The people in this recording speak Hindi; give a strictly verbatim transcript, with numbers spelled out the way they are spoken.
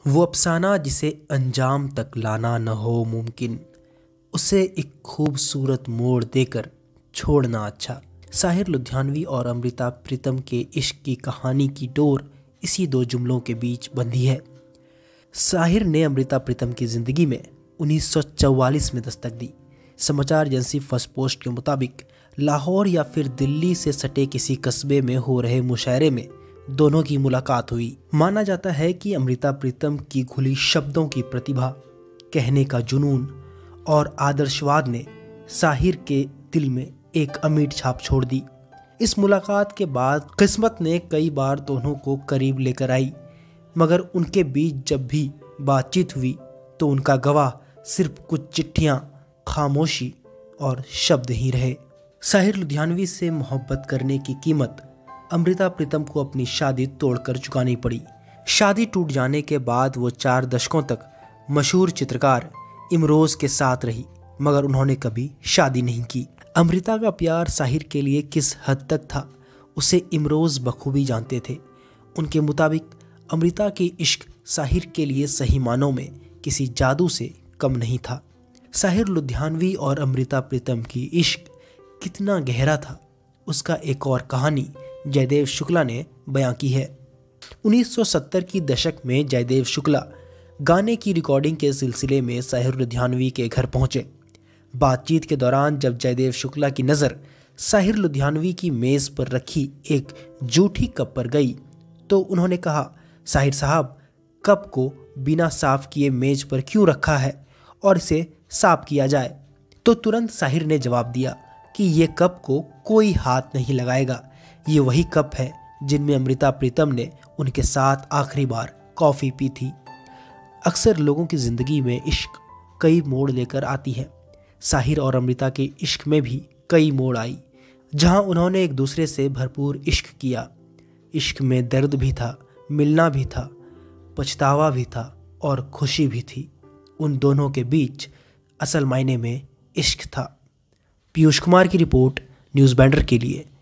वो अफसाना जिसे अंजाम तक लाना न हो मुमकिन, उसे एक खूबसूरत मोड़ देकर छोड़ना अच्छा। साहिर लुधियानवी और अमृता प्रीतम के इश्क की कहानी की डोर इसी दो जुमलों के बीच बंधी है। साहिर ने अमृता प्रीतम की ज़िंदगी में उन्नीस सौ चौवालीस में दस्तक दी। समाचार एजेंसी फर्स्ट पोस्ट के मुताबिक लाहौर या फिर दिल्ली से सटे किसी कस्बे में हो रहे मुशायरे में दोनों की मुलाकात हुई। माना जाता है कि अमृता प्रीतम की खुली शब्दों की प्रतिभा, कहने का जुनून और आदर्शवाद ने साहिर के दिल में एक अमिट छाप छोड़ दी। इस मुलाकात के बाद किस्मत ने कई बार दोनों को करीब लेकर आई, मगर उनके बीच जब भी बातचीत हुई तो उनका गवाह सिर्फ कुछ चिट्ठियां, खामोशी और शब्द ही रहे। साहिर लुधियानवी से मोहब्बत करने की कीमत अमृता प्रीतम को अपनी शादी तोड़कर चुकानी पड़ी। शादी टूट जाने के बाद वो चार दशकों तक मशहूर चित्रकार इमरोज़ के साथ रही, मगर उन्होंने कभी शादी नहीं की। अमृता का प्यार साहिर के लिए किस हद तक था, उसे इमरोज़ बखूबी जानते थे। उनके मुताबिक अमृता की इश्क साहिर के लिए सही मानों में किसी जादू से कम नहीं था। साहिर लुधियानवी और अमृता प्रीतम की इश्क कितना गहरा था, उसका एक और कहानी जयदेव शुक्ला ने बयां की है। उन्नीस सौ सत्तर की दशक में जयदेव शुक्ला गाने की रिकॉर्डिंग के सिलसिले में साहिर लुधियानवी के घर पहुंचे। बातचीत के दौरान जब जयदेव शुक्ला की नज़र साहिर लुधियानवी की मेज़ पर रखी एक जूठी कप पर गई तो उन्होंने कहा, साहिर साहब, कप को बिना साफ किए मेज पर क्यों रखा है और इसे साफ किया जाए। तो तुरंत साहिर ने जवाब दिया कि ये कप को कोई हाथ नहीं लगाएगा, ये वही कप है जिनमें अमृता प्रीतम ने उनके साथ आखिरी बार कॉफ़ी पी थी। अक्सर लोगों की ज़िंदगी में इश्क कई मोड़ लेकर आती है। साहिर और अमृता के इश्क में भी कई मोड़ आई, जहां उन्होंने एक दूसरे से भरपूर इश्क किया। इश्क में दर्द भी था, मिलना भी था, पछतावा भी था और खुशी भी थी। उन दोनों के बीच असल मायने में इश्क था। पीयूष कुमार की रिपोर्ट, न्यूज़ बैंडर के लिए।